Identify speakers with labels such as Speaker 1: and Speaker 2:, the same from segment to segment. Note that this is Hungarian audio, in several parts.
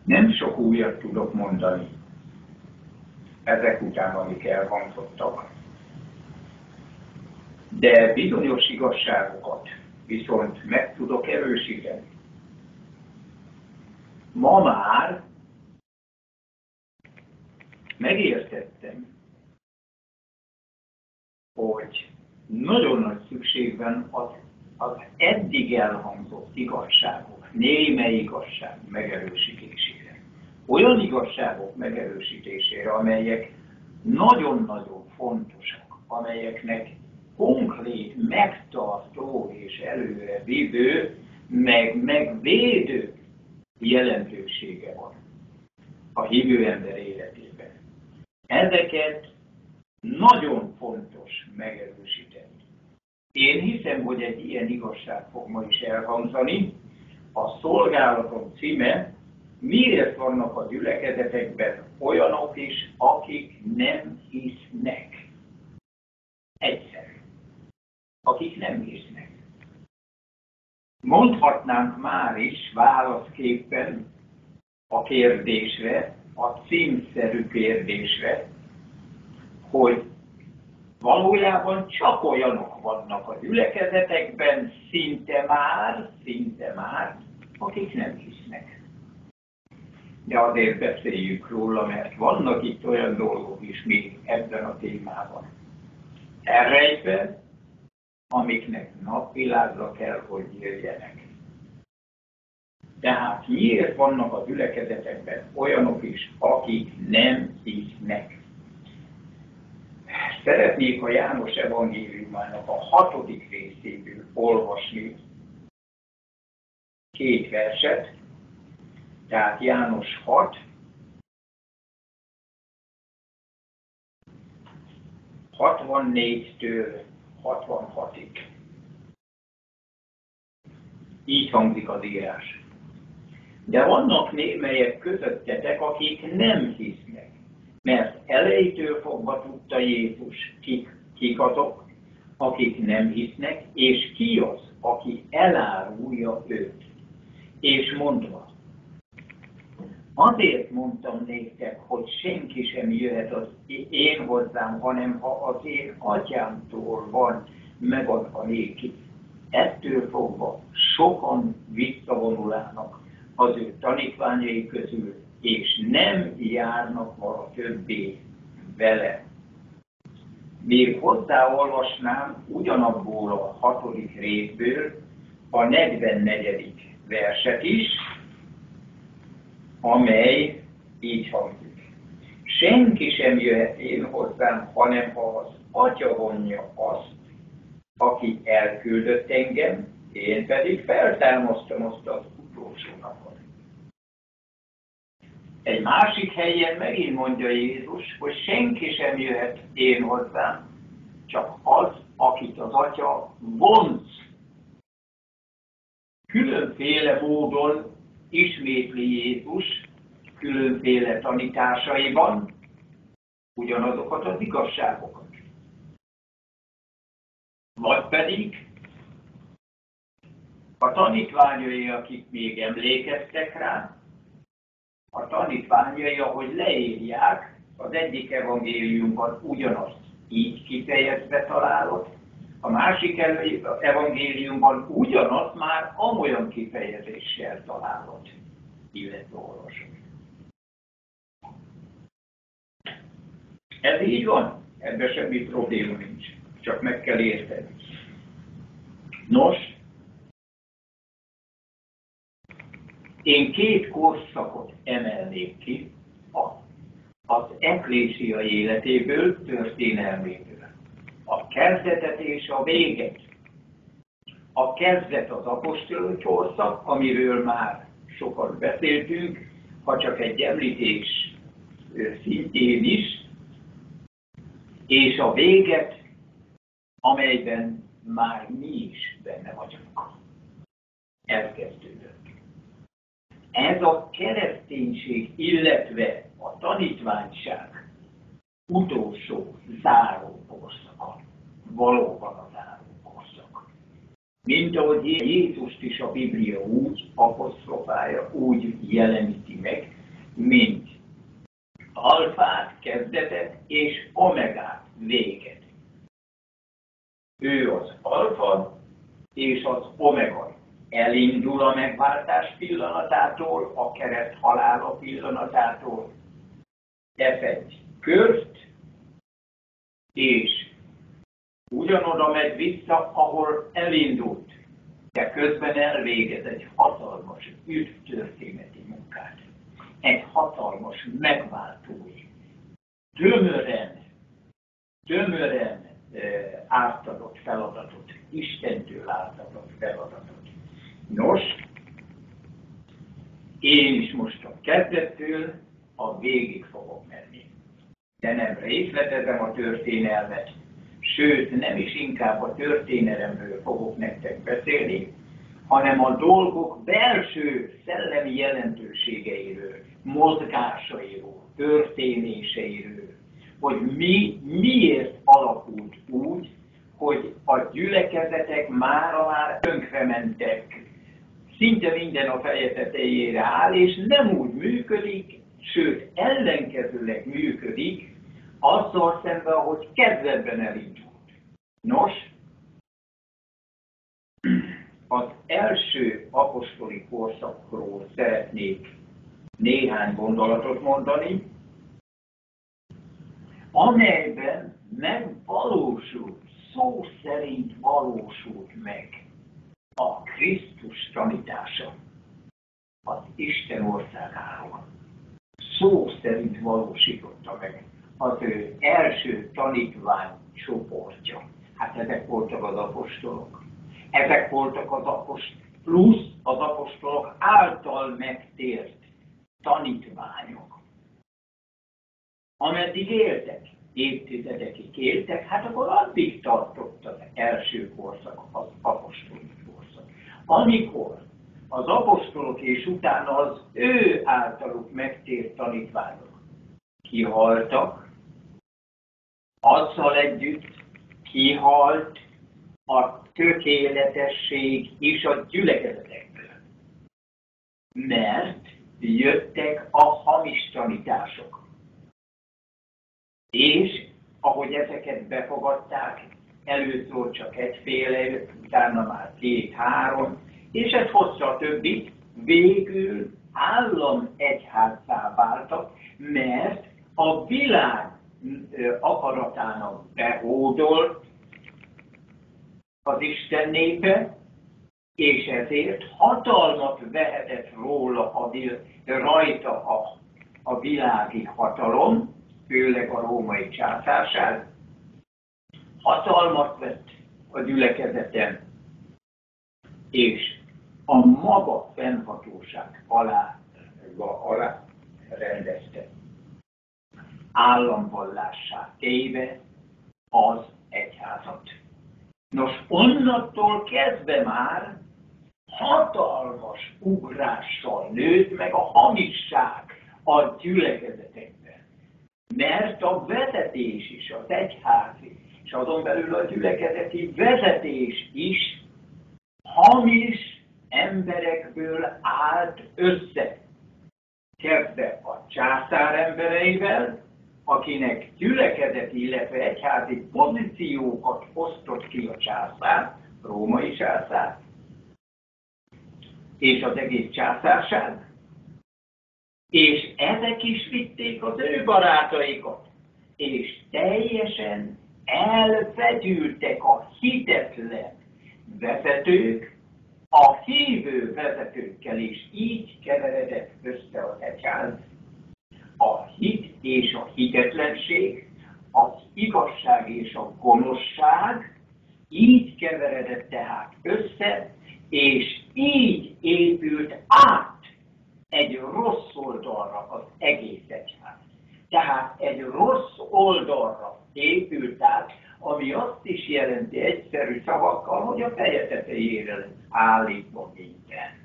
Speaker 1: Nem sok újat tudok mondani ezek után, amik elhangzottak. De bizonyos igazságokat viszont meg tudok erősíteni. Ma már megértettem, hogy nagyon nagy szükség van az eddig elhangzott igazságok, némely igazság megerősítésére. Olyan igazságok megerősítésére, amelyek nagyon-nagyon fontosak, amelyeknek konkrét, megtartó és előre vívő, megvédő jelentősége van a hívő ember életében. Ezeket nagyon fontos megerősíteni. Én hiszem, hogy egy ilyen igazság fog ma is elhangzani. A szolgálatom címe: miért vannak a gyülekezetekben olyanok is, akik nem hisznek? Egyszerű. Akik nem hisznek. Mondhatnánk már is válaszképpen a kérdésre, a címszerű kérdésre, hogy valójában csak olyanok vannak a gyülekezetekben, szinte már, akik nem hisznek. De azért beszéljük róla, mert vannak itt olyan dolgok is még ebben a témában elrejtve, amiknek napvilágra kell, hogy jöjjenek. Tehát miért vannak a gyülekezetekben olyanok is, akik nem hisznek? Szeretnék a János evangéliumának a 6. részéből olvasni 2 verset, tehát János 6, 64-től 66-ig. Így hangzik az írás. De vannak némelyek közöttetek, akik nem hisznek, mert elejétől fogva tudta Jézus, kik azok, akik nem hisznek, és ki az, aki elárulja őt. És mondva, azért mondtam néktek, hogy senki sem jöhet az én hozzám, hanem ha az én atyámtól van megadva néki. Ettől fogva sokan visszavonulának az ő tanítványai közül, és nem járnak vala többé vele. Még hozzáolvasnám ugyanabból a 6. részből a 44. verset is, amely így hangzik. Senki sem jöhet én hozzám, hanem ha az Atya vonja azt, aki elküldött engem, én pedig feltámasztom azt az utolsó napon. Egy másik helyen megint mondja Jézus, hogy senki sem jöhet én hozzám, csak az, akit az Atya vonz. Különféle módon ismétli Jézus különféle tanításaiban ugyanazokat az igazságokat. Vagy pedig a tanítványai, akik még emlékeztek rá, a tanítványai, ahogy leírják, az egyik evangéliumban ugyanazt így kifejezve találod, a másik evangéliumban ugyanazt már amolyan kifejezéssel találod, illetve olvasod. Ez így van, ebben semmi probléma nincs, csak meg kell érteni. Nos, én 2 korszakot emelnék ki az ekklésia életéből, történelméből. A kezdetet és a véget. A kezdet az apostolai korszak, amiről már sokat beszéltünk, ha csak egy említés szintjén is, és a véget, amelyben már mi is benne vagyunk. Elkezdődött. Ez a kereszténység, illetve a tanítványság utolsó záró korszaka. Valóban a záró korszak. Mint ahogy Jézust is a Biblia úgy apostrofálja, úgy jeleníti meg, mint alfát, kezdetet, és omegát, véget. Ő az alfa és az omega. Elindul a megváltás pillanatától, a kereszt halála pillanatától. Tesz egy kört, és ugyanoda megy vissza, ahol elindult, de közben elvégez egy hatalmas üdvtörténeti munkát. Egy hatalmas megváltói, tömören átadott feladatot, Istentől átadott feladatot. Nos, én is most a kezdettől a végig fogok menni. De nem részletezem a történelmet, sőt, nem is inkább a történelemről fogok nektek beszélni, hanem a dolgok belső szellemi jelentőségeiről, mozgásairól, történéseiről, hogy miért alakult úgy, hogy a gyülekezetek már tönkrementek, szinte minden a feje tetejére áll, és nem úgy működik, sőt ellenkezőleg működik, azzal szemben, ahogy kezdetben elindult. Nos, az első apostoli korszakról szeretnék néhány gondolatot mondani, amelyben megvalósult, szó szerint valósult meg a Krisztus tanítása az Isten országáról. Szó szerint valósította meg az ő első tanítvány csoportja. Hát ezek voltak az apostolok. Ezek voltak plusz az apostolok által megtért tanítványok. Ameddig éltek, évtizedekig éltek, hát akkor addig tartott az első korszak, az apostoli korszak. Amikor az apostolok és utána az ő általuk megtért tanítványok kihaltak, azzal együtt kihalt a tökéletesség is a gyülekezetekből. Mert jöttek a hamis tanítások. És ahogy ezeket befogadták, először csak egyféle, utána már 2-3, és ez hozta a többit, végül államegyházzá váltak, mert a világ akaratának behódolt az Isten népe, és ezért hatalmat vehetett róla rajta a világi hatalom, főleg a római császárság, hatalmat vett a gyülekezeten, és a maga fennhatóság alá rendezte. Államvallássá téve az egyházat. Nos, onnantól kezdve már hatalmas ugrással nőtt meg a hamisság a gyülekezetekben. Mert a vezetés is, az egyházi, és azon belül a gyülekezeti vezetés is hamis emberekből állt össze. Kezdve a császár embereivel, akinek gyülekezeti, illetve egyházi pozíciókat osztott ki a császár, római császár, és az egész császárság, és ezek is vitték az ő barátaikat, és teljesen elfegyültek a hitetlen vezetők a hívő vezetőkkel, és így keveredett össze az egyház. A hit és a hitetlenség, az igazság és a gonoszság így keveredett tehát össze, és így épült át egy rossz oldalra az egész egyház. Tehát egy rossz oldalra épült át, ami azt is jelenti egyszerű szavakkal, hogy a feje tetejére lesz állítva minden.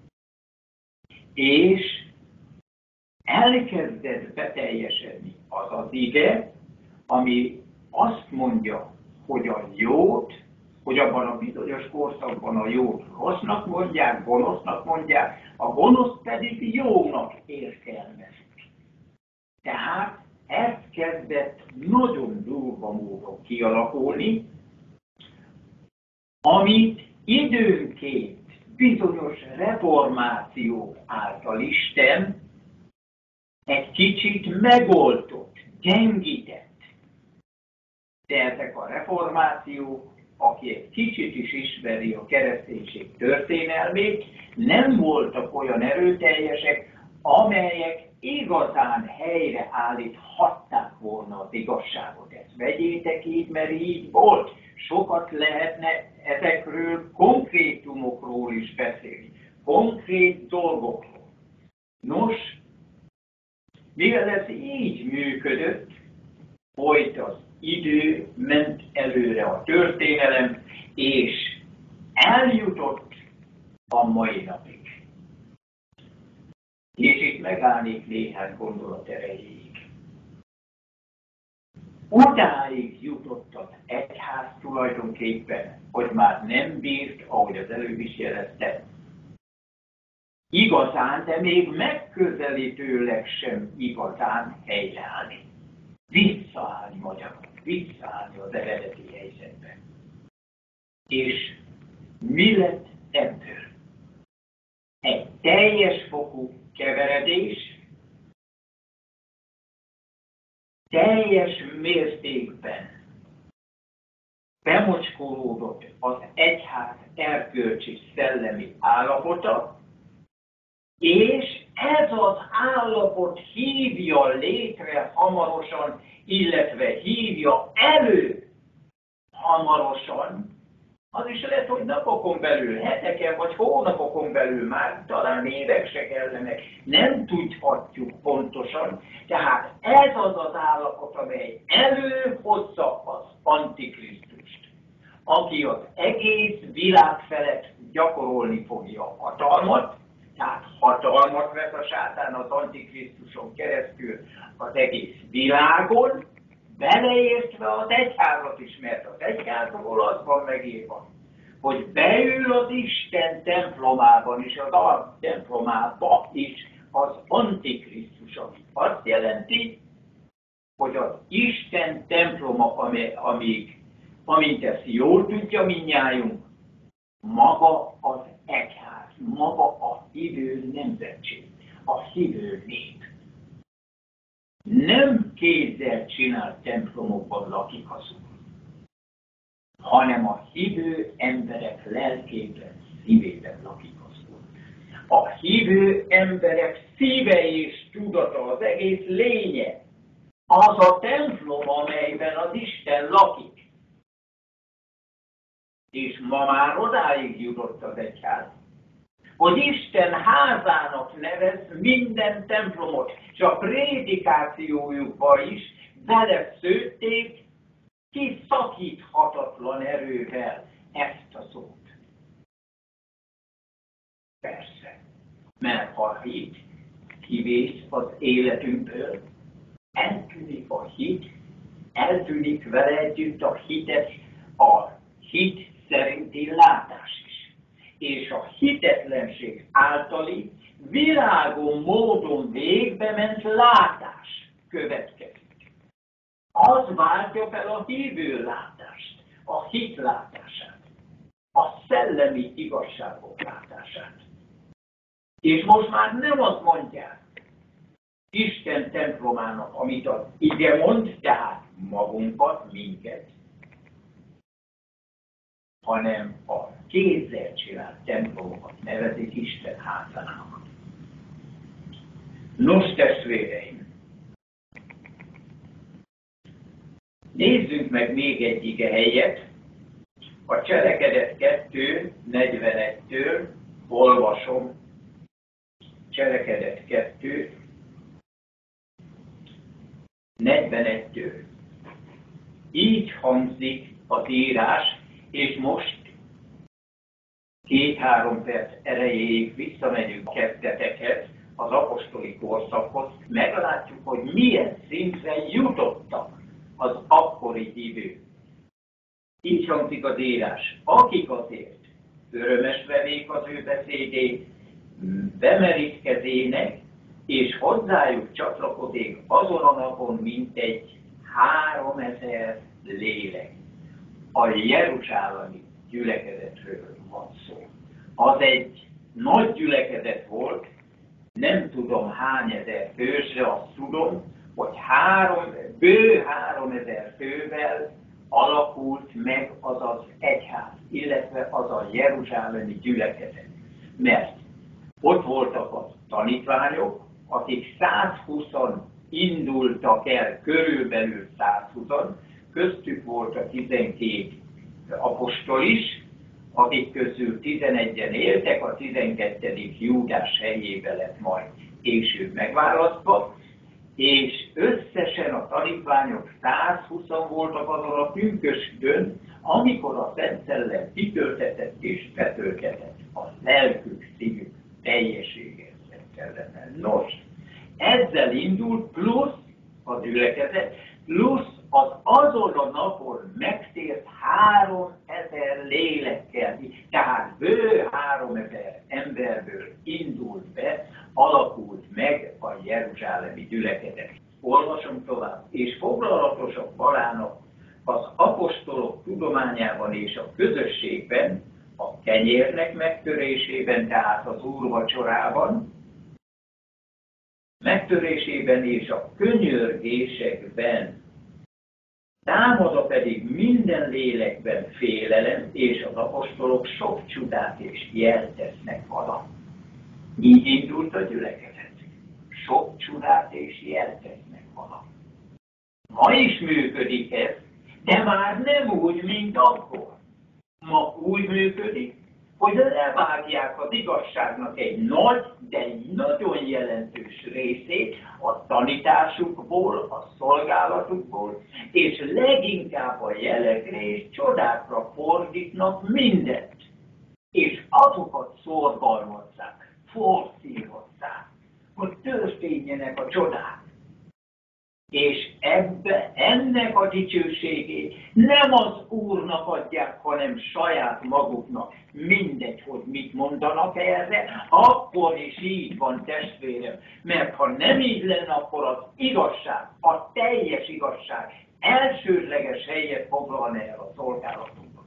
Speaker 1: És elkezdett beteljesedni az az ige, ami azt mondja, hogy a jót, hogy abban a bizonyos korszakban a jót rossznak mondják, gonosznak mondják, a gonosz pedig jónak értelmezték. Tehát ez kezdett nagyon durva módon kialakulni, amit időnként bizonyos reformációk által Isten egy kicsit megoldott, gyengített. De ezek a reformációk, aki egy kicsit is ismeri a kereszténység történelmét, nem voltak olyan erőteljesek, amelyek igazán helyreállíthatták volna az igazságot. Ezt vegyétek így, mert így volt. Sokat lehetne ezekről konkrétumokról is beszélni. Konkrét dolgokról. Nos, mivel ez így működött, folyt az idő, ment előre a történelem, és eljutott a mai napig. És itt megállnék néhány gondolat erejéig. Odáig jutott az egyház tulajdonképpen, hogy már nem bírt, ahogy az előbb is jeleztem, igazán, de még megközelítőleg sem igazán helyreállni. Visszaállni magyarul, visszaállni az eredeti helyzetbe. És mi lett ebből? Egy teljes fokú keveredés, teljes mértékben bemocskolódott az egyház erkölcsi szellemi állapota, és ez az állapot hívja létre hamarosan, illetve hívja elő hamarosan, az is lehet, hogy napokon belül, heteken vagy hónapokon belül már, talán évek se kellenek, nem tudhatjuk pontosan. Tehát ez az az állapot, amely előhozza az Antikrisztust, aki az egész világ felett gyakorolni fogja a hatalmat, tehát hatalmat vesz a sátán az Antikrisztuson keresztül az egész világon, beleértve az egyházat is, mert az egyházról az van megírva, hogy beül az Isten templomában is, az Ark templomába is az Antikrisztus, ami azt jelenti, hogy az Isten temploma, amint ezt jól tudja mindnyájunk, maga az egyház, maga a hívő nemzetség, a hívő nép. Nem kézzel csinált templomokban lakik az Úr, hanem a hívő emberek lelkében, szívében lakik az Úr. A hívő emberek szíve és tudata, az egész lénye, az a templom, amelyben az Isten lakik. És ma már odáig jutott az egyház, hogy Isten házának nevez minden templomot, és a prédikációjukba is beleszőtték kiszakíthatatlan erővel ezt a szót. Persze, mert ha a hit kivész az életünkből, eltűnik a hit, eltűnik vele együtt a hit szerinti látás is. És a hitetlenség általi világon módon végbe ment látás következik. Az váltja fel a hívő látást, a hit látását, a szellemi igazságok látását. És most már nem azt mondják Isten templomának, amit az ige mond, tehát magunkat, minket, hanem a kézzel csinált templomokat nevezik Isten házának. Nos, testvéreim, nézzünk meg még egy igehelyet. A Cselekedet 2:41-től olvasom. Cselekedet 2:41-től. Így hangzik az írás, és most 2-3 perc erejéig visszamegyünk kezdetekhez, az apostoli korszakhoz, meglátjuk, hogy milyen szintre jutottak az akkori hívők. Így hangzik az írás, akik azért örömesve vék az ő beszédét, bemerítkezének, és hozzájuk csatlakozik azon a napon mintegy 3000 lélek. A jeruzsálemi gyülekezetről van szó. Az egy nagy gyülekezet volt, nem tudom hány ezer fősre, azt tudom, hogy bő 3000 fővel alakult meg az az egyház, illetve az a jeruzsálemi gyülekezet. Mert ott voltak a tanítványok, akik 120-an indultak el, körülbelül 120-an, köztük volt a 12 apostol is, akik közül 11-en éltek, a 12. Júdás helyébe lett majd később megválasztva, és összesen a tanítványok 120-an voltak azon a pünkösdön, amikor a Szent Szellem kitöltetett és betöltetett a lelkük, szívük teljességgel Szent Szellemmel. Nos, ezzel indult, plusz a gyülekezet, plusz az azon a napon megtért 3000 lélekkel, tehát bő 3000 emberből indult be, alakult meg a jeruzsálemi gyülekezet. Olvasom tovább, és foglalatosak valának az apostolok tudományában és a közösségben, a kenyérnek megtörésében, tehát az úrvacsorában, megtörésében és a könyörgésekben. Támada pedig minden lélekben félelem, és az apostolok sok csodát és jelt tesznek vala. Így indult a gyülekezet. Sok csodát és jelt tesznek vala. Ma is működik ez, de már nem úgy, mint akkor. Ma úgy működik, hogy levágják az igazságnak egy nagy, de egy nagyon jelentős részét a tanításukból, a szolgálatukból, és leginkább a jelekre és csodákra fordítnak mindent. És azokat szorgalmazzák, forszírozzák, hogy történjenek a csodák. És ennek a dicsőségét nem az Úrnak adják, hanem saját maguknak. Mindegy, hogy mit mondanak erre, akkor is így van, testvérem. Mert ha nem így lenne, akkor az igazság, a teljes igazság elsődleges helyet foglalna el a szolgálatunkban.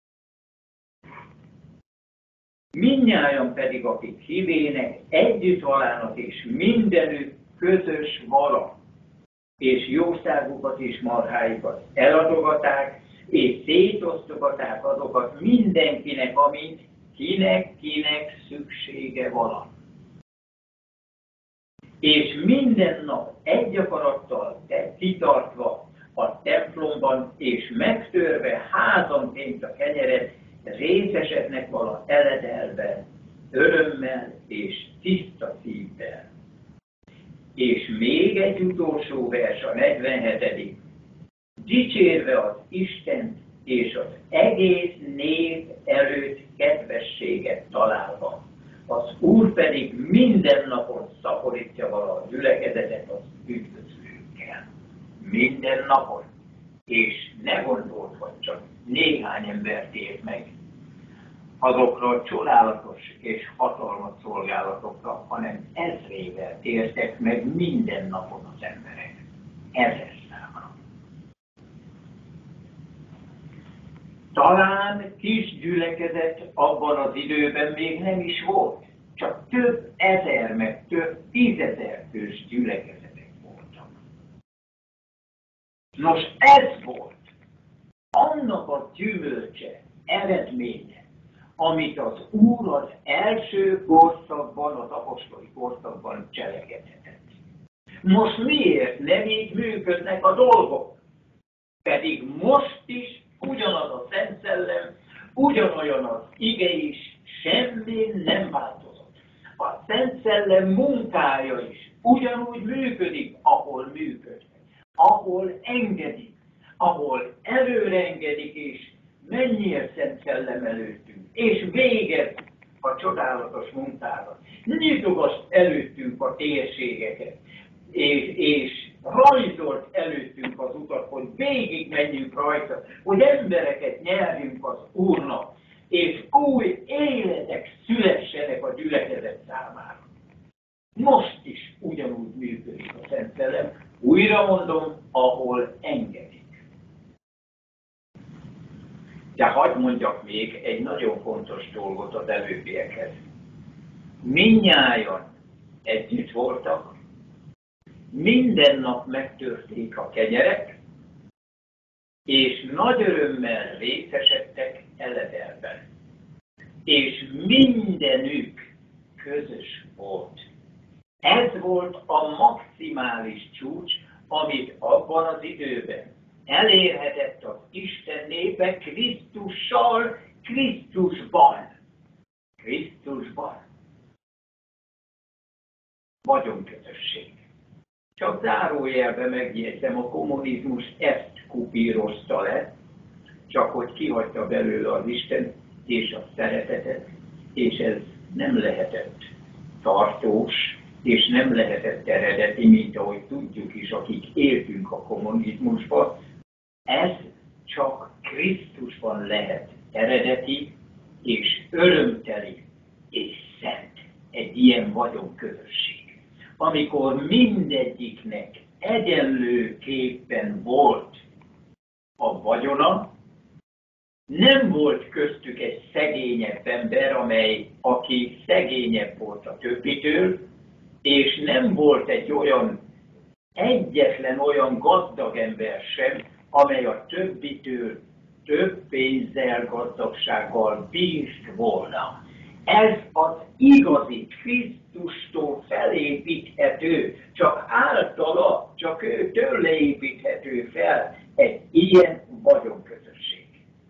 Speaker 1: Mindnyájan pedig, akik hívének, együtt valának és mindenük közös vala, és jószágukat és marháikat eladogatták, és szétosztogatták azokat mindenkinek, amint kinek szüksége vala. És minden nap egy akarattal kitartva a templomban, és megtörve házanként a kenyeret, részesednek vala eledelben, örömmel és tiszta szívvel. És még egy utolsó vers, a 47. Dicsérve az Istent és az egész nép előtt kedvességet találva. Az Úr pedig minden napon szaporítja vala a gyülekezetet az üdvözlőkkel. Minden napon. És ne gondold, hogy csak néhány embert ért meg azokra a csodálatos és hatalmas szolgálatokra, hanem ezrével tértek meg minden napon az emberek. 1000 számra. Talán kis gyülekezet abban az időben még nem is volt. Csak több ezer, meg több 10 000 fős gyülekezetek voltak. Nos, ez volt annak a gyümölcse, eredménye, amit az Úr az első korszakban, az apostoli korszakban cselekedhetett. Most miért nem így működnek a dolgok? Pedig most is ugyanaz a Szent Szellem, ugyanolyan az ige is, semmi nem változott. A Szent Szellem munkája is ugyanúgy működik, ahol működik, ahol engedik, ahol előre engedik, és mennyire Szent Szellem előttünk, és végez a csodálatos munkára. Nyitogasd előttünk a térségeket, és rajzolt előttünk az utat, hogy végig menjünk rajta, hogy embereket nyerjünk az Úrnak, és új életek szülessenek a gyülekezet számára. Most is ugyanaz. mondjak még egy nagyon fontos dolgot az előbbiekhez. Mindnyájan együtt voltak, minden nap megtörték a kenyerek, és nagy örömmel részesedtek eledelben. És mindenük közös volt. Ez volt a maximális csúcs, amit abban az időben elérhetett az Isten népe Krisztussal, Krisztusban. Krisztusban. Vagyonközösség. Csak zárójelben megjegyzem, a kommunizmus ezt kupírozta le, csak hogy kihagyta belőle az Isten és a szeretetet, és ez nem lehetett tartós, és nem lehetett eredeti, mint ahogy tudjuk is, akik éltünk a kommunizmusban. Ez csak Krisztusban lehet eredeti, és örömteli, és szent. Egy ilyen vagyonközösség. Amikor mindegyiknek egyenlőképpen volt a vagyona, nem volt köztük egy szegényebb ember, aki szegényebb volt a többitől, és nem volt egyetlen olyan gazdag ember sem, amely a többitől több pénzzel, gazdagsággal bírt volna. Ez az igazi Krisztustól felépíthető, csak ő tőle építhető fel egy ilyen vagyonközösség.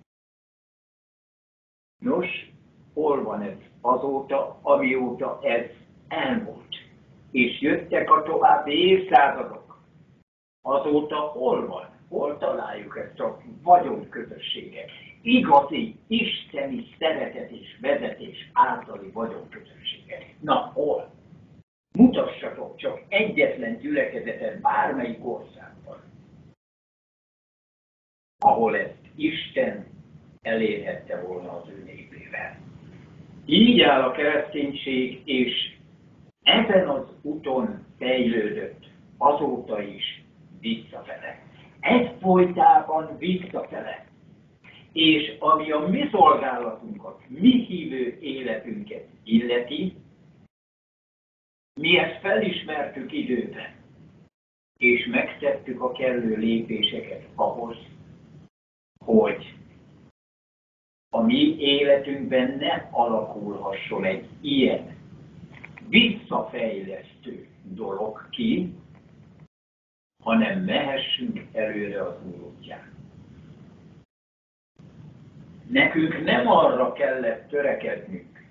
Speaker 1: Nos, hol van ez azóta, amióta ez elmúlt? És jöttek a további évszázadok. Azóta hol van? Hol találjuk ezt a vagyonközösséget? Igazi, isteni szeretet és vezetés általi vagyonközösséget. Na, hol? Mutassatok csak egyetlen gyülekezetet bármelyik országban, ahol ezt Isten elérhette volna az ő népével. Így áll a kereszténység, és ezen az úton fejlődött azóta is visszafele. Egyfolytában visszafele. És ami a mi szolgálatunkat, mi hívő életünket illeti, mi ezt felismertük időben, és megtettük a kellő lépéseket ahhoz, hogy a mi életünkben ne alakulhasson egy ilyen visszafejlesztő dolog ki, hanem mehessünk előre az Úr útján. Nekünk nem arra kellett törekednünk,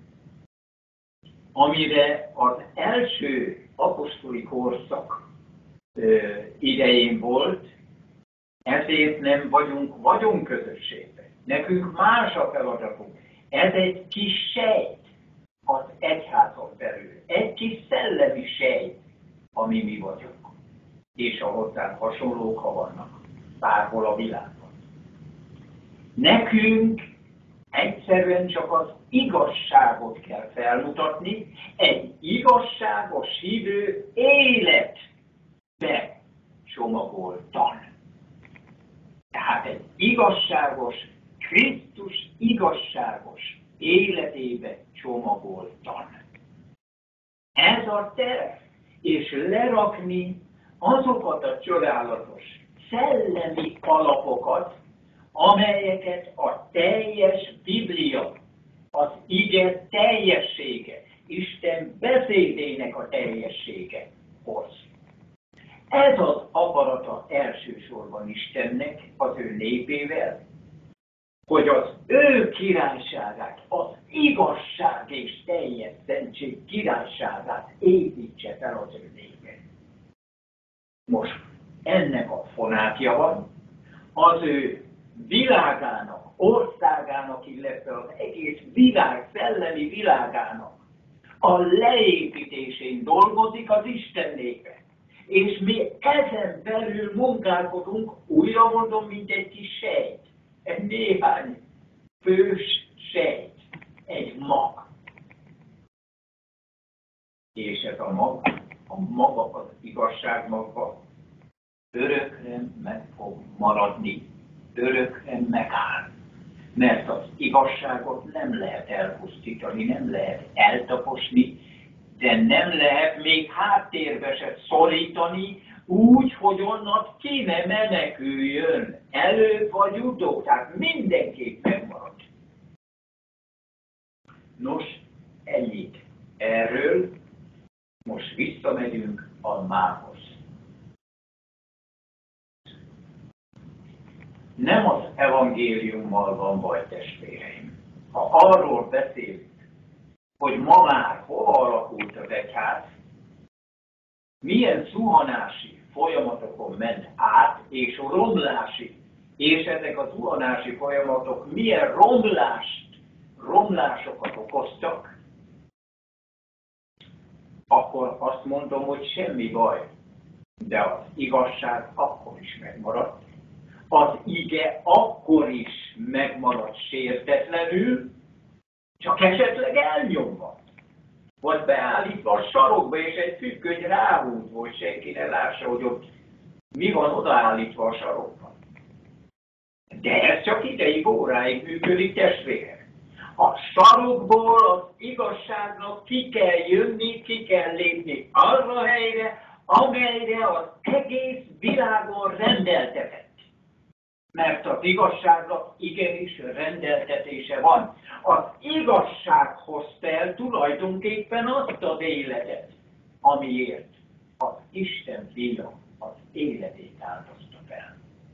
Speaker 1: amire az első apostoli korszak idején volt, ezért nem vagyunk vagyonközösségben. Nekünk más a feladatunk. Ez egy kis sejt az egyházon belül. Egy kis szellemi sejt, ami mi vagyunk. És a hozzánk hasonlók, ha vannak bárhol a világban. Nekünk egyszerűen csak az igazságot kell felmutatni, egy igazságos hívő életbe csomagoltan. Tehát egy igazságos, Krisztus igazságos életébe csomagoltan. Ez a terv, és lerakni azokat a csodálatos szellemi alapokat, amelyeket a teljes Biblia, az ige teljessége, Isten beszédének a teljessége hoz. Ez az akarata elsősorban Istennek, az ő népével, hogy az ő királyságát, az igazság és teljes szentség királyságát építse fel az ő népe. Most ennek a fonátja van, az ő világának, országának, illetve az egész világ, szellemi világának a leépítésén dolgozik az Isten népe. És mi ezen belül munkálkodunk, újra mondom, mint egy kis sejt, egy néhány fős sejt, egy mag. És ez a maga az igazság maga örökre meg fog maradni, örökre megáll. Mert az igazságot nem lehet elpusztítani, nem lehet eltaposni, de nem lehet még háttérbe se szorítani, úgy, hogy onnan ki ne meneküljön. Előbb vagy utóbb, tehát mindenképp megmarad. Nos, ennyit erről, most visszamegyünk a mához. Nem az evangéliummal van baj, testvéreim. Ha arról beszélünk, hogy ma már hova alakult az egyház, milyen zuhanási folyamatokon ment át, és romlási, és ezek a zuhanási folyamatok milyen romlásokat okoztak, akkor azt mondom, hogy semmi baj. De az igazság akkor is megmaradt, az ige akkor is megmaradt sértetlenül, csak esetleg elnyomva. Vagy beállítva a sarokba, és egy függöny ráhúzva, hogy senki ne lássa, hogy ott mi van odaállítva a sarokban. De ez csak ideig, óráig működik, testvérek. A sarokból az igazságnak ki kell jönni, ki kell lépni arra a helyre, amelyre az egész világon rendeltetett. Mert az igazságnak igenis rendeltetése van. Az igazság hozta el tulajdonképpen azt az életet, amiért az Isten fia az életét áldozta fel.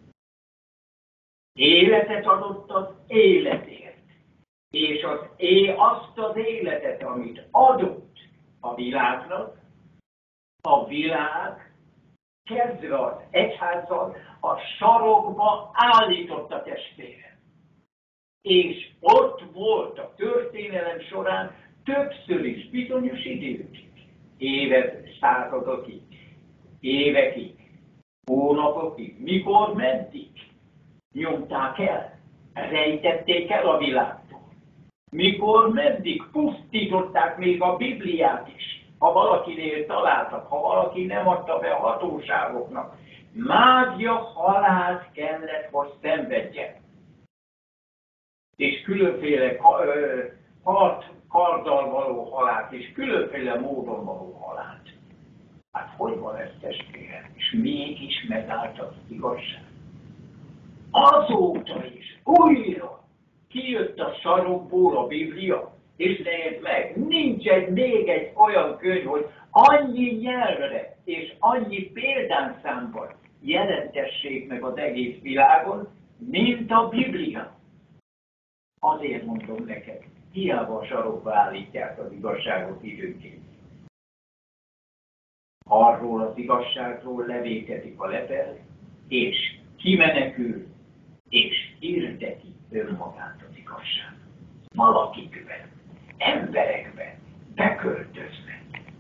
Speaker 1: Életet adott az életért. És azt az életet, amit adott a világnak, a világ kezdve az egyházzal a sarokba állította testvére. És ott volt a történelem során többször is bizonyos időkig, századokig, évekig, hónapokig, mikor, meddig nyomták el, rejtették el a világtól. Mikor, meddig pusztították még a Bibliát is, ha valakinél találtak, ha valaki nem adta be a hatóságoknak. Mágia halált kellett, hogy szenvedjen. És különféle karddal való halált, és különféle módon való halált. Hát hogy van ez, testvérem? És mégis megállt az igazság. Azóta is újra kijött a sarokból a Biblia, és nézd meg, nincs még egy olyan könyv, hogy annyi nyelvre és annyi példányszámban jelentessék meg az egész világon, mint a Biblia. Azért mondom neked, hiába a sarokba állítják az igazságot időnként. Arról az igazságról levétetik a lepel, és kimenekül, és hirdeti önmagát az igazság. Valakikben, emberekben, beköltözve.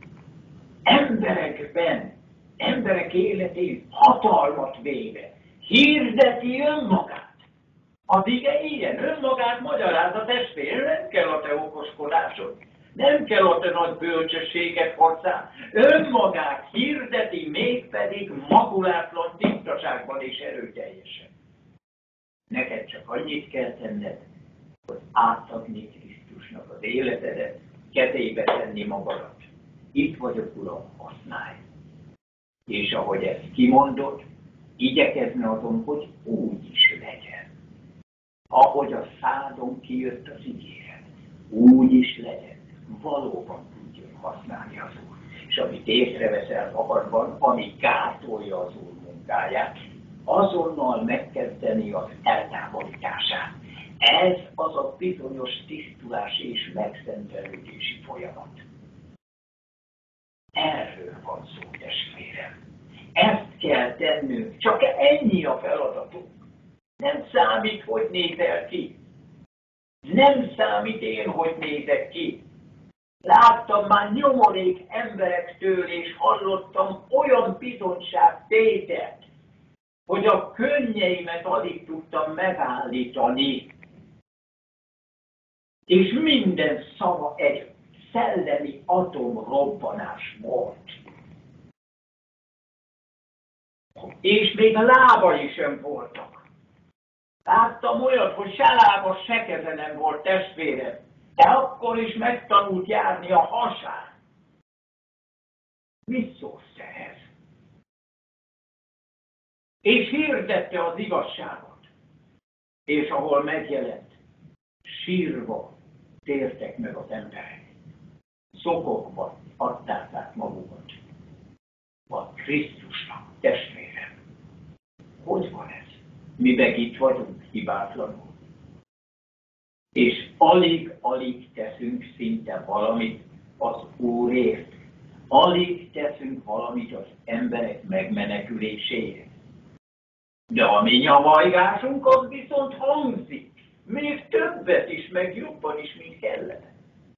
Speaker 1: Emberek életén hatalmat véve, hirdeti önmagát. Az ige ilyen, önmagát magyarázza, testvére, nem kell a te okoskodásod, nem kell a te nagy bölcsességet hozzá, önmagát hirdeti, mégpedig magulátlan tisztaságban és erőteljesen. Neked csak annyit kell tenned, hogy átadni Krisztusnak az életedet, kezébe tenni magadat. Itt vagyok, Uram, használj. És ahogy ezt kimondod, igyekezni azon, hogy úgy is legyen. Ahogy a szádon kijött az ígéret, úgy is legyen. Valóban tudjon használni az Úr. És amit észreveszel magadban, ami gátolja az Úr munkáját, azonnal megkezdeni az eltávolítását. Ez az a bizonyos tisztulási és megszentelődési folyamat. Erről van szó, testvérem. Ezt kell tennünk, csak ennyi a feladatunk. Nem számít, hogy nézel ki. Nem számít én, hogy nézek ki. Láttam már nyomorék emberektől, és hallottam olyan bizonyságtételt, hogy a könnyeimet alig tudtam megállítani. És minden szava egy szellemi atomrobbanás volt. És még lábai sem voltak. Láttam olyat, hogy se lábas, se keze nem volt, testvérem, de akkor is megtanult járni a hasán. Mit szólsz ehhez? És hirdette az igazságot. És ahol megjelent, sírva tértek meg az emberek. Szokokba adták át magukat. A Krisztusnak, testvérem. Hogy van ez? Mi meg itt vagyunk hibátlanul. És alig-alig teszünk szinte valamit az Úrért. Alig teszünk valamit az emberek megmeneküléséért. De a mi nyavajgásunk az viszont hangzik. Még többet is, meg jobban is, mint kellene.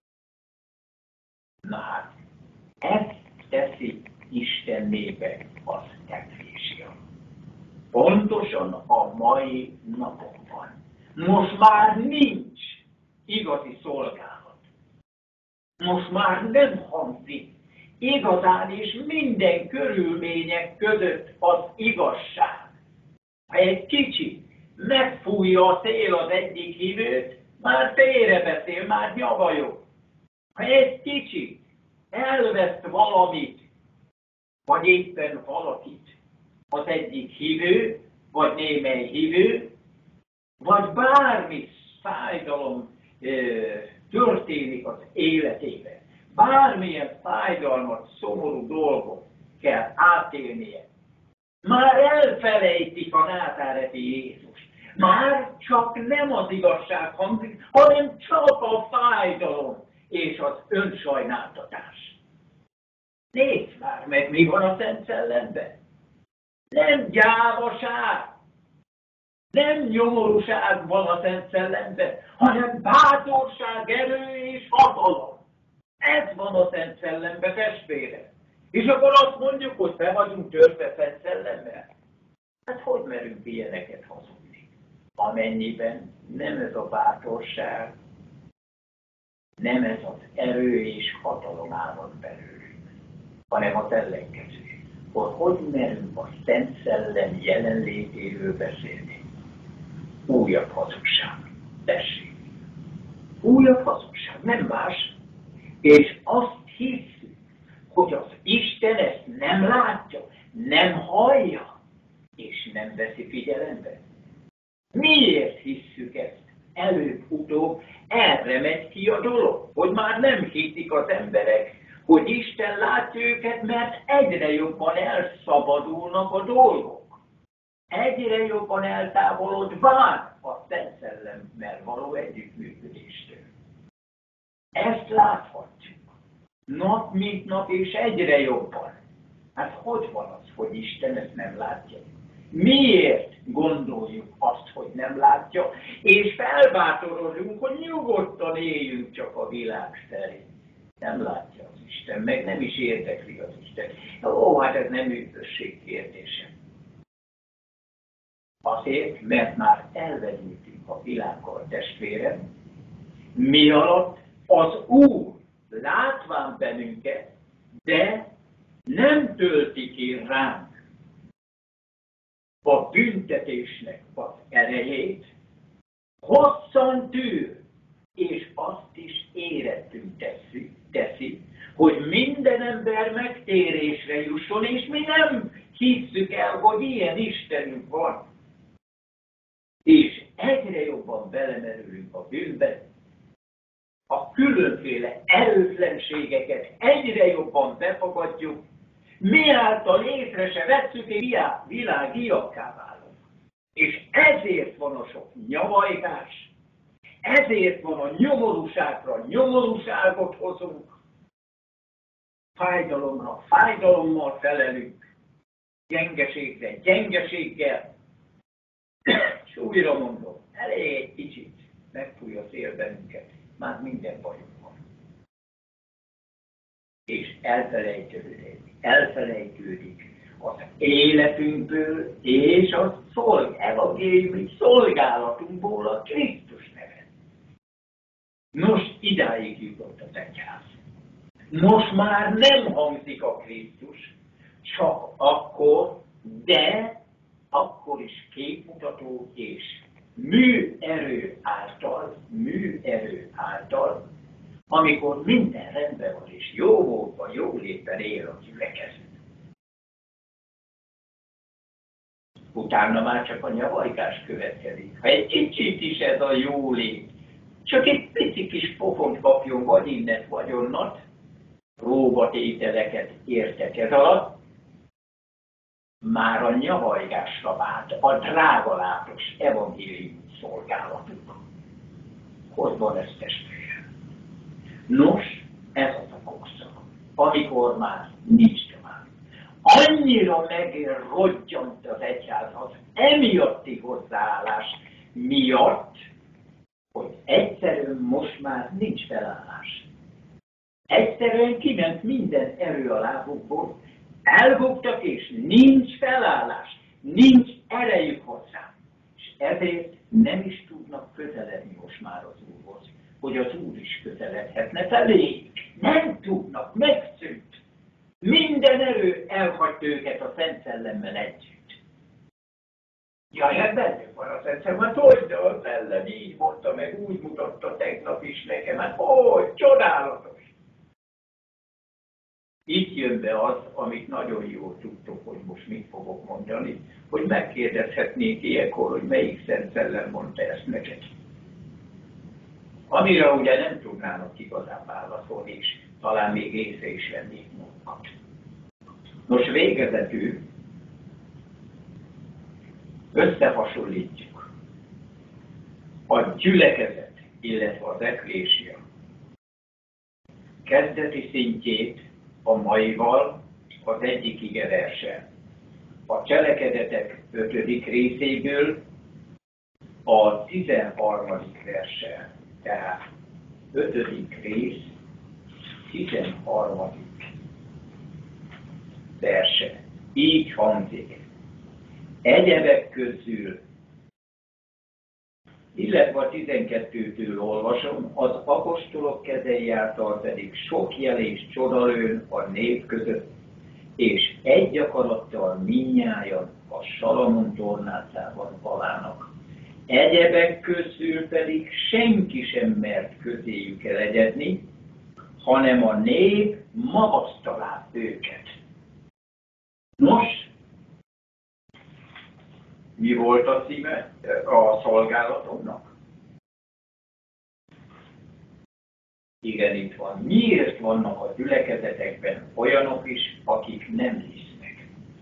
Speaker 1: Na hát, ezt teszi Isten népe az ekklésia. Pontosan a mai napokban. Most már nincs igazi szolgálat. Most már nem hangzik igazán és minden körülmények között az igazság. Ha egy kicsit megfújja a szél az egyik hívőt, már félrebeszél, már nyavajog. Ha egy kicsit elvesz valamit, vagy éppen valakit az egyik hívő, vagy némely hívő, vagy bármi fájdalom történik az életében, bármilyen fájdalmat, szomorú dolgot kell átélnie, már elfelejtik a názáreti Jézust. Már csak nem az igazság hangzik, hanem csak a fájdalom és az önsajnáltatás. Nézd már meg, mi van a Szent Szellemben. Nem gyávaság, nem nyomorúság van a Szent Szellemben, hanem bátorság, erő és hatalom. Ez van a Szent Szellemben, testvérem. És akkor azt mondjuk, hogy be vagyunk törve Szent Szellemmel. Hát hogy merünk ilyeneket hazudni? Amennyiben nem ez a bátorság, nem ez az erő és hatalom állnak belőlünk, hanem az ellenkező. Hogy merünk a Szent Szellem jelenlétéről beszélni? Újabb hazugság. Tessék! Újabb hazugság, nem más. És azt hiszük, hogy az Isten ezt nem látja, nem hallja, és nem veszi figyelembe. Miért hisszük ezt? Előbb-utóbb erre megy ki a dolog, hogy már nem hiszik az emberek, hogy Isten látja őket, mert egyre jobban elszabadulnak a dolgok. Egyre jobban eltávolodván a Szent Szellemmel való együttműködéstől. Ezt láthatjuk. Nap mint nap és egyre jobban. Hát hogy van az, hogy Isten ezt nem látja? Miért gondoljuk azt, hogy nem látja, és felbátorodunk, hogy nyugodtan éljünk csak a világ szerint? Nem látja az Isten, meg nem is érdekli az Isten. Ó, hát ez nem üdvösség kérdése. Azért, mert már elvegyültünk a világgal, testvérem, mi alatt az Úr látván bennünket, de nem tölti ki ránk a büntetésnek az erejét, hosszan tűr, és azt is érettünk teszi, hogy minden ember megtérésre jusson, és mi nem hisszük el, hogy ilyen Istenünk van. És egyre jobban belemerülünk a bűnbe, a különféle erőtlenségeket egyre jobban befogadjuk, miáltal észre se vesszük, és világiakká válunk. És ezért van a sok nyavajgás, ezért van a nyomorúságra nyomorúságot hozunk, fájdalomra fájdalommal felelünk, gyengeségre gyengeséggel, és újra mondom, elég egy kicsit megfúj a szél bennünket, már minden bajunk van. És elfelejtődik az életünkből és a evangéliumi szolgálatunkból a Krisztus neve. Nos, idáig jutott az egyház. Most már nem hangzik a Krisztus, csak akkor, de akkor is képmutató és műerő által, amikor minden rendben van, és jó módban, jó létben él a gyülekezet. Utána már csak a nyavajgás következik. Ha egy kicsit is ez a jó lét, csak egy pici kis pofont kapjon, vagy innen, vagy onnat, próbatételeket értek ez alatt, már a nyavajgásra vált a drágalátos evangélium szolgálatuk. Hogy van ez, testvérem? Nos, ez az a korszak, amikor már nincs tovább. Annyira megrodjant az egyház az emiatti hozzáállás miatt, hogy egyszerűen most már nincs felállás. Egyszerűen kiment minden erő a lábukból, elbuktak, és nincs felállás, nincs erejük hozzá. És ezért nem is tudnak közeledni most már az Úrhoz, hogy az Úr is közeledhetne feléjük. Nem tudnak, megszűnt. Minden erő elhagyta őket a Szent Szellemmel együtt. Jaj, hát bennük van a Szent Szellem, hát hogy, de a Szellem így mondta meg, úgy mutatta tegnap is nekem, hát hogy, csodálatos. Itt jön be az, amit nagyon jól tudtok, hogy most mit fogok mondani, hogy megkérdezhetnék ilyenkor, hogy melyik Szent Szellem mondta ezt neked. Amire ugye nem tudnának igazán válaszolni, és talán még észre is vennék magukat. Nos, végezetül összehasonlítjuk a gyülekezet, illetve az ekklésia kezdeti szintjét a maival, az egyik igeversen. A Cselekedetek 5. részéből a 13. versen, tehát 5. rész, 13. verse. Így hangzik. Egyebek közül, illetve a 12-től olvasom, az apostolok kezei által pedig sok jel és csodalőn a nép között, és egy akarattal mindnyájan a Salamon tornácában valának. Egyebek közül pedig senki sem mert közéjük elegyedni, hanem a nép magasztalát őket. Nos, mi volt a szíme a szolgálatomnak? Igen, itt van. Miért vannak a gyülekezetekben olyanok is, akik nem hisznek?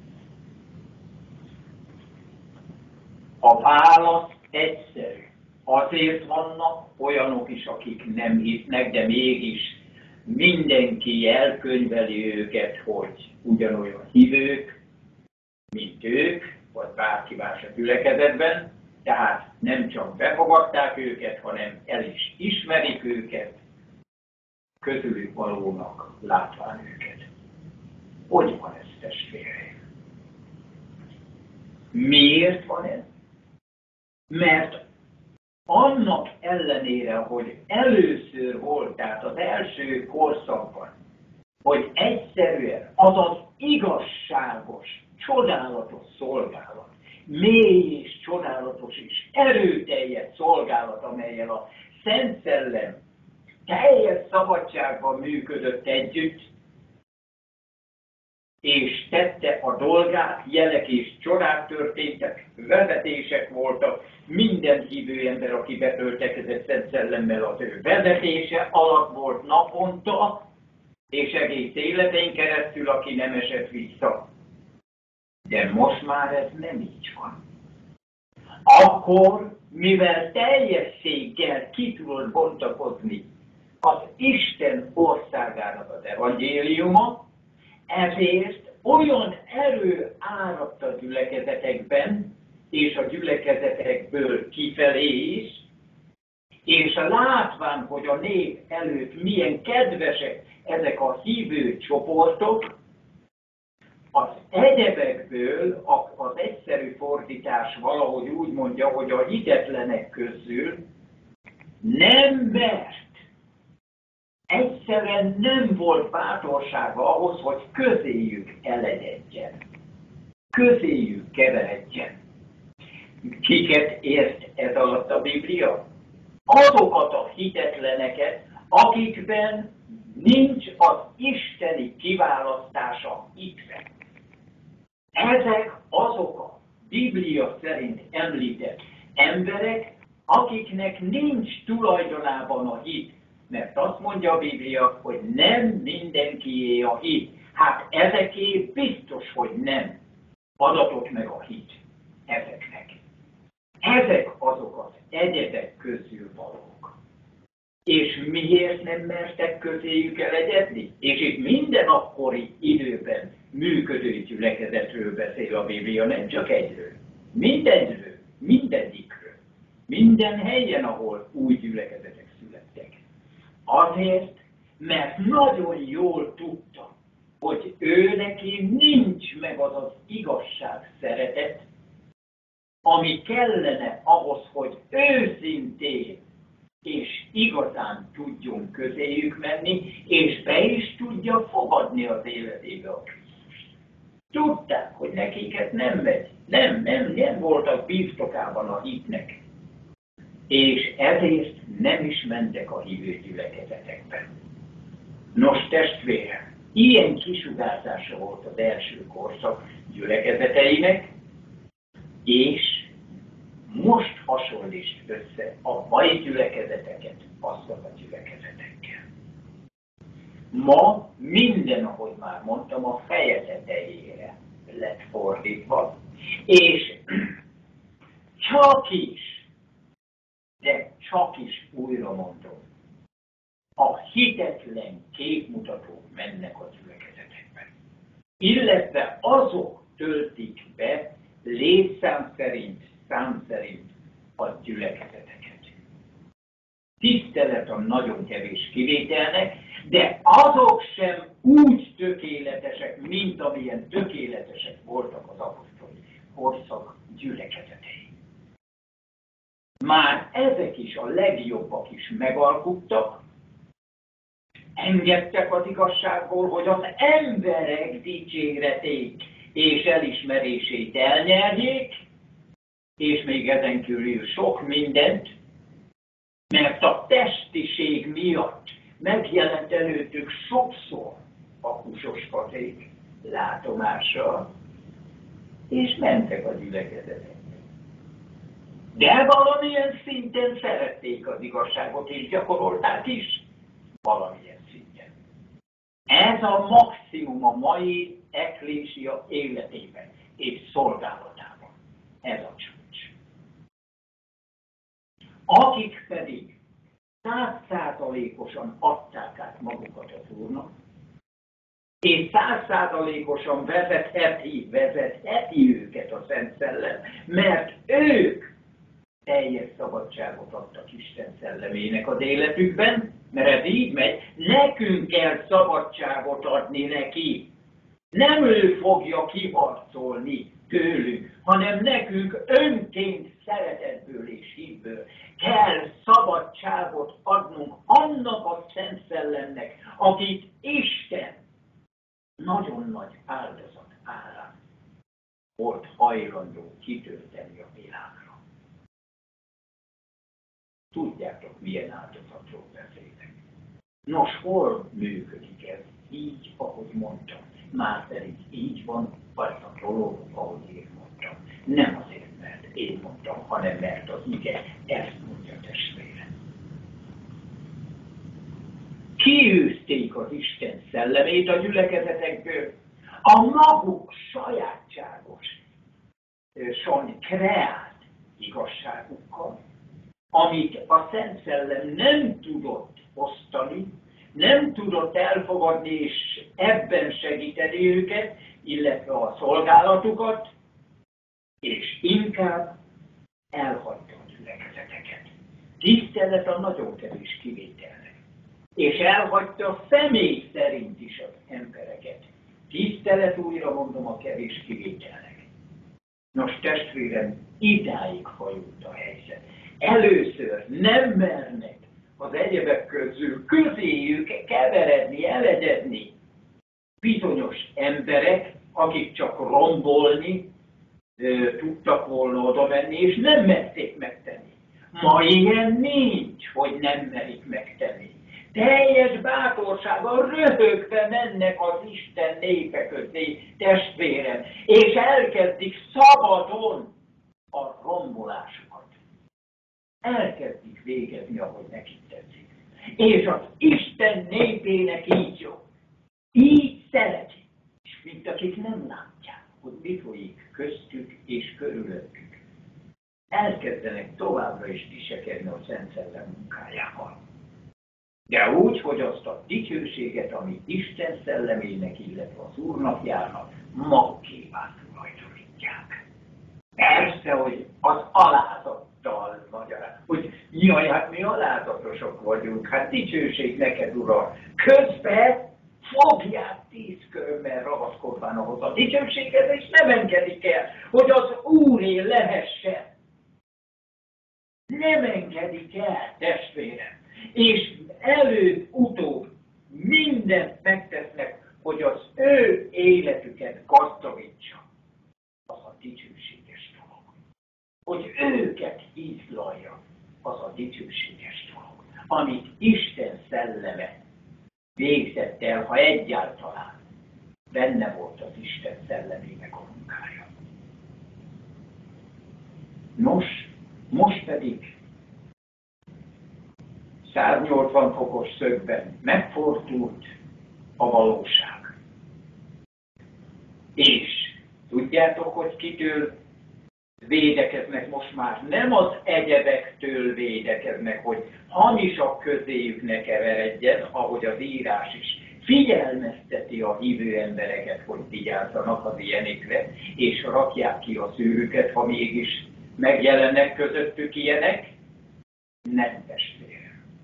Speaker 1: A válasz egyszerű. Azért vannak olyanok is, akik nem hisznek, de mégis mindenki elkönyveli őket, hogy ugyanolyan hívők, mint ők, vagy bárki más a gyülekezetben, tehát nem csak befogadták őket, hanem el is ismerik őket, közülük valónak látván őket. Hogy van ez, testvéreim? Miért van ez? Mert annak ellenére, hogy először volt, tehát az első korszakban, hogy egyszerűen az az igazságos, csodálatos szolgálat, mély és csodálatos és erőteljes szolgálat, amellyel a Szent Szellem teljes szabadságban működött együtt, és tette a dolgát, jelek és csodák történtek, vezetések voltak, minden hívő ember, aki betöltekezett Szent Szellemmel, az ő vezetése alatt volt naponta, és egész életén keresztül, aki nem esett vissza. De most már ez nem így van. Akkor, mivel teljességgel ki tudod bontakozni az Isten országának az evangéliuma, ezért olyan erő áradt a gyülekezetekben, és a gyülekezetekből kifelé is, és látván, hogy a nép előtt milyen kedvesek ezek a hívő csoportok, az egyebekből az egyszerű fordítás valahogy úgy mondja, hogy a hitetlenek közül nem mert, egyszerűen nem volt bátorsága ahhoz, hogy közéjük elegyedjen, közéjük keveredjen. Kiket ért ez alatt a Biblia? Azokat a hitetleneket, akikben nincs az isteni kiválasztása hitre. Ezek azok a Biblia szerint említett emberek, akiknek nincs tulajdonában a hit. Mert azt mondja a Biblia, hogy nem mindenkié a hit. Hát ezeké biztos, hogy nem adatott meg a hit ezeknek. Ezek azok az egyedek közül valók. És miért nem mertek közéjük elegyedni? És itt minden akkori időben működő gyülekezetről beszél a Biblia, nem csak egyről. Mindenről, mindegyikről. Minden helyen, ahol új gyülekezetek születtek. Azért, mert nagyon jól tudta, hogy ő neki nincs meg az az igazság szeretet, ami kellene ahhoz, hogy őszintén és igazán tudjon közéjük menni, és be is tudja fogadni az életébe a Krisztust. Tudták, hogy nekik ez nem megy. Nem voltak birtokában a hitnek. És ezért nem is mentek a hívő gyülekezetekbe. Nos, testvérem, ilyen kisugárzása volt az első korszak gyülekezeteinek, és most hasonlítsd össze a mai gyülekezeteket azzal a gyülekezetekkel. Ma minden, ahogy már mondtam, a feje tetejére lett fordítva, és csak is újra mondom, a hitetlen képmutatók mennek a gyülekezetekben. Illetve azok töltik be létszám szám szerint a gyülekezeteket. Tisztelet a nagyon kevés kivételnek, de azok sem úgy tökéletesek, mint amilyen tökéletesek voltak az apostoli korszak gyülekezetei. Már ezek is, a legjobbak is megalkuttak, engedtek az igazságból, hogy az emberek dicséretét és elismerését elnyerjék, és még ezen kívül sok mindent, mert a testiség miatt megjelent előttük sokszor a húsos paték látomással, és mentek a gyülekezetekbe. De valamilyen szinten szerették az igazságot, és gyakorolták is valamilyen szinten. Ez a maximum a mai ekklésia életében és szolgálatában. Ez a csúcs. Akik pedig 100%-osan adták át magukat az Úrnak, és 100%-osan vezetheti őket a Szent Szellem, mert ők teljes szabadságot adtak Isten szellemének az életükben, mert ez így megy, nekünk kell szabadságot adni neki. Nem ő fogja kiharcolni tőlünk, hanem nekünk önként szeretetből és hívből kell szabadságot adnunk annak a Szent Szellemnek, akit Isten nagyon nagy áldozat árán volt hajlandó kitölteni a világra. Tudjátok, milyen áldozatról beszélek. Nos, hol működik ez? Így, ahogy mondtam. Már pedig így van, vagy a dolog, ahogy én mondtam. Nem azért, mert én mondtam, hanem mert az ige ezt mondja, testvérem. Kiűzték az Isten szellemét a gyülekezetekből, a maguk sajátságosan kreált igazságukkal, amit a Szent Szellem nem tudott osztani, nem tudott elfogadni és ebben segíteni őket, illetve a szolgálatukat, és inkább elhagyta a gyülekezeteket. Tisztelet a nagyon kevés kivételnek. És elhagyta személy szerint is az embereket. Tisztelet, újra mondom, a kevés kivételnek. Nos, testvérem, idáig fajult a helyzet. Először nem mernek az egyebek közül közéjük keveredni, elegyedni bizonyos emberek, akik csak rombolni tudtak volna oda menni, és nem merték megtenni. Ma ilyen nincs, hogy nem merik megtenni. Teljes bátorsággal röhögve mennek az Isten népe közé, testvérem, és elkezdik szabadon a rombolásokat. Elkezdik végezni, ahogy nekik tetszik. És az Isten népének így jó. Így szereti. És mint akik nem látják, hogy mi folyik köztük és körülöttük. Elkezdenek továbbra is viselkedni a Szent Szellem munkájával. De úgy, hogy azt a dicsőséget, ami Isten szellemének, illetve az Úrnak járnak, magkévá tulajdonítják. Persze, hogy az alázattal magyarán, hogy jaj, hát mi alázatosok vagyunk, hát dicsőség neked, Uram. Közben fogják 10 körömmel ragaszkodván ahhoz a dicsőséghez, és nem engedik el, hogy az Úré lehessen. Nem engedik el, testvérem. És előbb-utóbb mindent megtesznek, hogy az ő életüket gazdagítsa. Az a dicsőséges dolog. Hogy őket izlalja, az a dicsőséges dolog. Amit Isten szelleme végzett el, ha egyáltalán benne volt az Isten szellemének a munkája. Nos, most pedig 180 fokos szögben megfordult a valóság. És tudjátok, hogy kitől védekeznek most már? Nem az egyebektől védekeznek, hogy hamisak közéjük ne keveredjen, ahogy az írás is figyelmezteti a hívő embereket, hogy vigyázzanak az ilyenekre, és rakják ki a szőrüket, ha mégis megjelennek közöttük ilyenek. Nem, testvérem.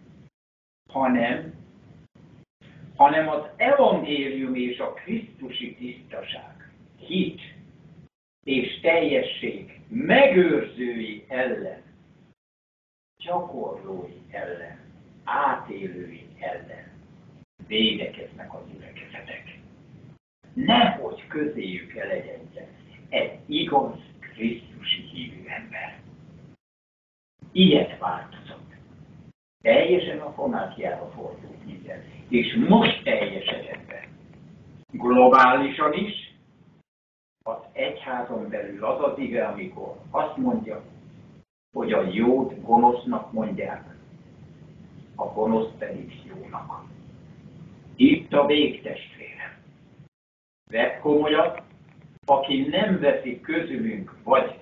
Speaker 1: Hanem az evangélium és a krisztusi tisztaság, hit és teljesség megőrzői ellen, gyakorlói ellen, átélői ellen védekeznek az ülekezetek. Nehogy közéjük elegyenjen egy igaz krisztusi hívő ember. Ilyet változott. Teljesen a fonákiára fordult minden. És most teljesedett be. Globálisan is, az egyházon belül az az ige, amikor azt mondja, hogy a jót gonosznak mondják, a gonosz pedig jónak. Itt a végtestvérem. Vedd komolyan, aki nem veszi közülünk, vagy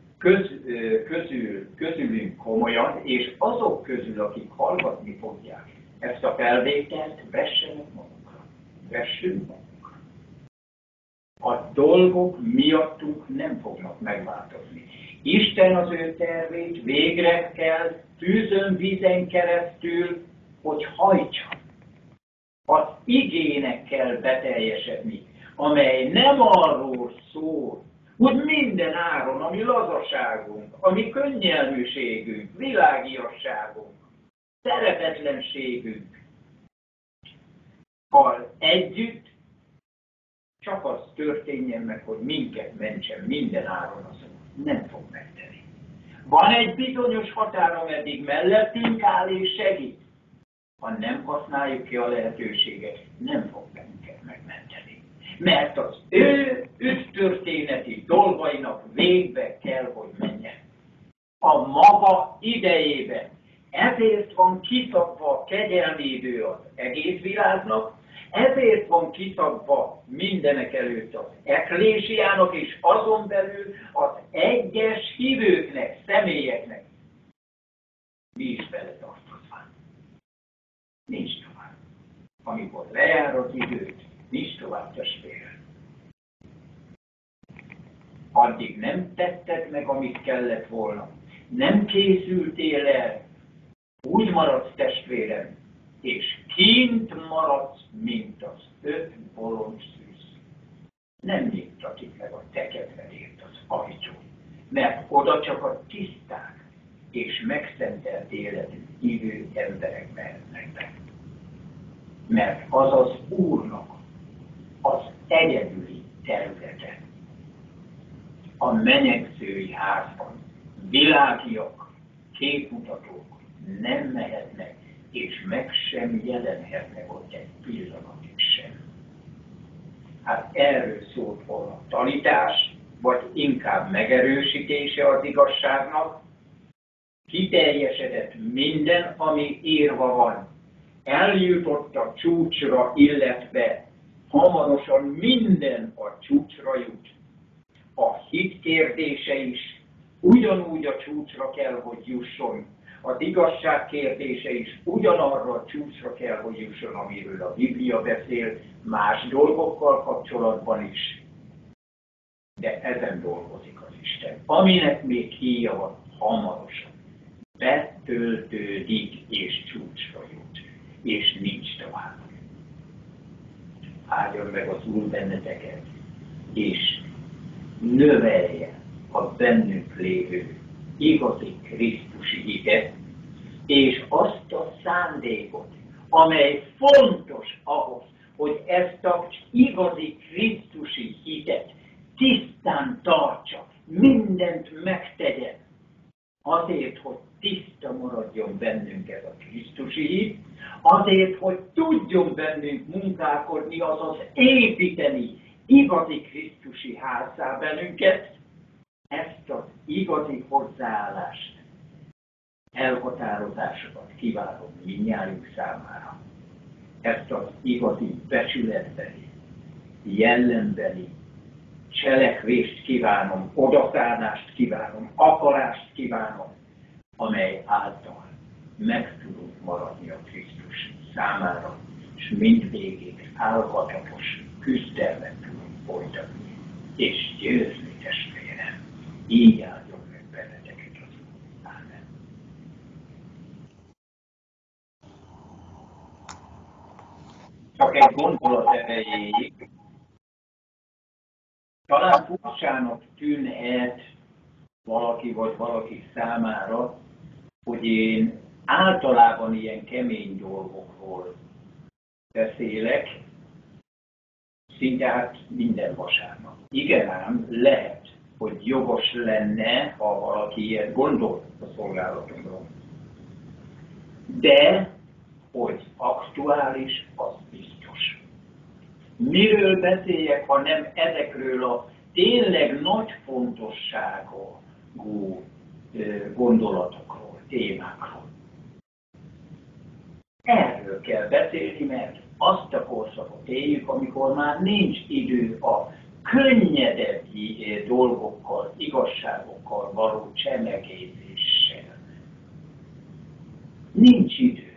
Speaker 1: közülünk komolyan, és azok közül, akik hallgatni fogják ezt a felvételt, vessenek magukra. Vessünk magukra. A dolgok miattunk nem fognak megváltozni. Isten az ő tervét végre kell tűzön, vízen keresztül, hogy hajtsa. Az igének kell beteljesedni, amely nem arról szól, hogy minden áron, ami lazaságunk, ami könnyelműségünk, világiasságunk, szeretetlenségünk, együtt csak az történjen meg, hogy minket mentsen minden áron az Úr. Nem fog megtenni. Van egy bizonyos határ, ameddig mellettünk áll és segít. Ha nem használjuk ki a lehetőséget, nem fog bennünket megmenteni. Mert az ő üdvtörténeti dolgainak végbe kell, hogy menjen. A maga idejében. Ezért van kiszabva a kegyelmi idő az egész világnak, ezért van kiszabva mindenek előtt az ekklésiának, és azon belül az egyes hívőknek, személyeknek. Mi is bele tartozva. Nincs tovább. Amikor lejár az időt, nincs tovább, testvérem. Addig nem tetted meg, amit kellett volna. Nem készültél el. Úgy maradsz, testvérem, és kint maradsz, mint az 5 bolond szűz. Nem nyitatik meg a te kedvedért az ajtó, mert oda csak a tiszták és megszentelt életű hívő emberek mehetnek be. Mert az az Úrnak az egyedüli területe, a menyegzői házban világiak, képmutatók nem mehetnek, és meg sem jelenhetnek ott egy pillanatig sem. Hát erről szólt volna a tanítás, vagy inkább megerősítése az igazságnak. Kiteljesedett minden, ami írva van. Eljutott a csúcsra, illetve hamarosan minden a csúcsra jut. A hit kérdése is ugyanúgy a csúcsra kell, hogy jusson. Az igazság kérdése is ugyanarra a csúcsra kell, hogy jusson, amiről a Biblia beszél, más dolgokkal kapcsolatban is. De ezen dolgozik az Isten. Aminek még híja van, hamarosan betöltődik és csúcsra jut, és nincs tovább. Áldjon meg az Úr benneteket, és növelje a bennünk lévő igazi krisztusi hitet, és azt a szándékot, amely fontos ahhoz, hogy ezt az igazi krisztusi hitet tisztán tartsa, mindent megtegyen, azért, hogy tiszta maradjon bennünk ez a krisztusi hit, azért, hogy tudjon bennünk munkálkodni, azaz építeni igazi krisztusi házzá bennünket, ezt az igazi hozzáállást, elhatározásokat kívánom mindnyájunk számára. Ezt az igazi becsületbeli, jellembeli cselekvést kívánom, odafárást kívánom, akarást kívánom, amely által meg tudunk maradni a Krisztus számára, és mindvégig álhatatos küzdelmet tudunk folytatni, és győzni testvérem. Így áldjon meg benneteket az Úr. Ámen. Csak egy gondolat erejéig, talán furcsának tűnhet valaki vagy valaki számára, hogy én általában ilyen kemény dolgokról beszélek, szinte hát minden vasárnap. Igen ám, lehet, hogy jogos lenne, ha valaki ilyet gondol a szolgálatomról. De, hogy aktuális, az biztos. Miről beszéljek, ha nem ezekről a tényleg nagy fontosságú gondolatokról, témákról. Erről kell beszélni, mert azt a korszakot éljük, amikor már nincs idő a könnyedebb dolgokkal, igazságokkal való csemegézéssel. Nincs idő.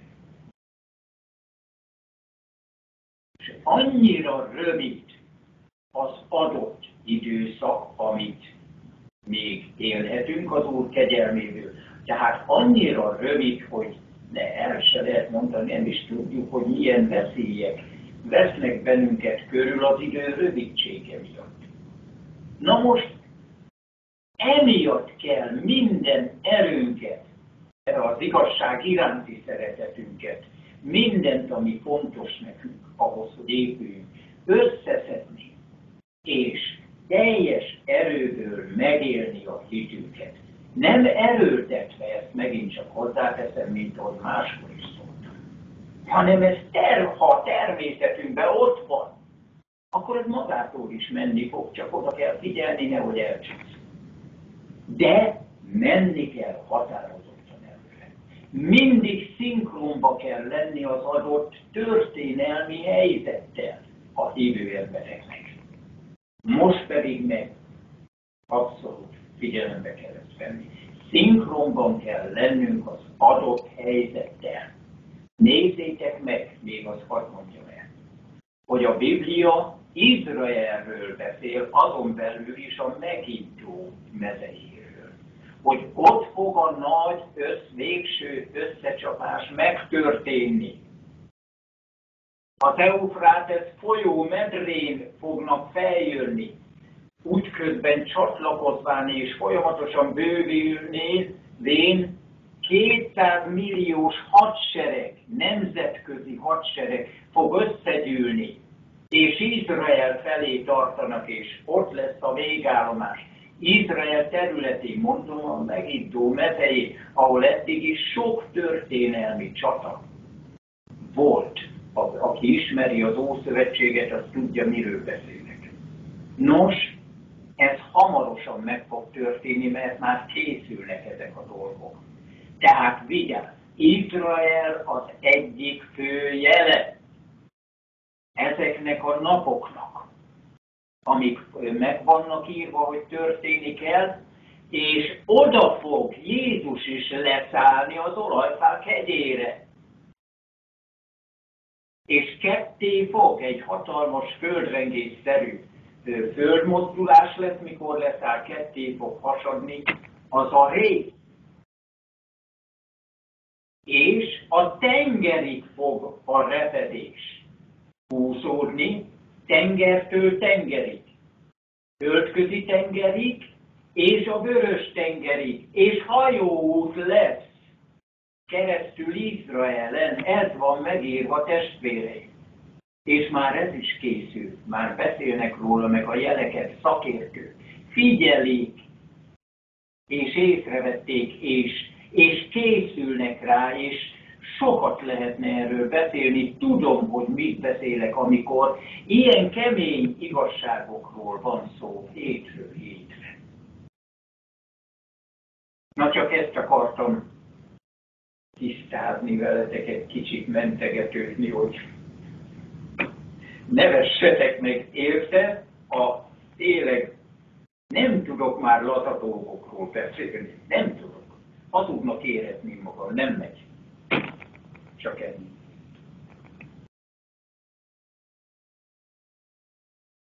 Speaker 1: És annyira rövid az adott időszak, amit még élhetünk az Úr kegyelméből. Tehát annyira rövid, hogy el se lehet mondani, nem is tudjuk, hogy milyen veszélyek vesznek bennünket körül az idő rövidsége miatt. Na most, emiatt kell minden erőnket, az igazság iránti szeretetünket, mindent, ami fontos nekünk ahhoz, hogy épüljünk, összeszedni, és teljes erőből megélni a hitünket. Nem erőltetve, ezt megint csak hozzáteszem, mint ahogy máskor is szóltam, hanem ez ha a természetünkben ott van, akkor ez magától is menni fog, csak oda kell figyelni, nehogy elcsúszunk. De menni kell határozottan előre. Mindig szinkronba kell lenni az adott történelmi helyzettel a hívő embereknek. Most pedig meg abszolút figyelembe kell ezt venni. Szinkronban kell lennünk az adott helyzettel. Nézzétek meg, még azt hadd mondjam el, hogy a Biblia Izraelről beszél, azon belül is a Megiddó mezejéről. Hogy ott fog a nagy végső összecsapás megtörténni. Az Eufrátesz folyó medrén fognak feljönni, útközben csatlakozván és folyamatosan bővülvén 200 milliós hadsereg, nemzetközi hadsereg fog összegyűlni, és Izrael felé tartanak, és ott lesz a végállomás. Izrael területén, mondom a Megiddó mezején, ahol eddig is sok történelmi csata volt. Aki ismeri az Ószövetséget, az tudja, miről beszélek. Nos, ez hamarosan meg fog történni, mert már készülnek ezek a dolgok. Tehát vigyázz, Izrael az egyik fő jele ezeknek a napoknak, amik meg vannak írva, hogy történik el, és oda fog Jézus is leszállni az olajfák hegyére. És ketté fog, egy hatalmas földrengésszerű földmozdulás lesz, mikor leszáll, ketté fog hasadni az a rég. És a tengerig fog a repedés húzódni, tengertől tengerig, földközi tengerig, és a vörös tengerig, és hajóút lesz keresztül Izraelen, ez van megírva, testvéreim. És már ez is készül, már beszélnek róla, meg a jeleket szakértők. Figyelik, és észrevették, és készülnek rá, és sokat lehetne erről beszélni. Tudom, hogy mit beszélek, amikor ilyen kemény igazságokról van szó hétről hétre. Na csak ezt akartam tisztázni veletek, egy kicsit mentegetőzni, hogy ne vessetek meg érte, tényleg nem tudok már laza dolgokról beszélni, nem tudok. Hazugnak érezni magam, nem megy. Csak ennyi.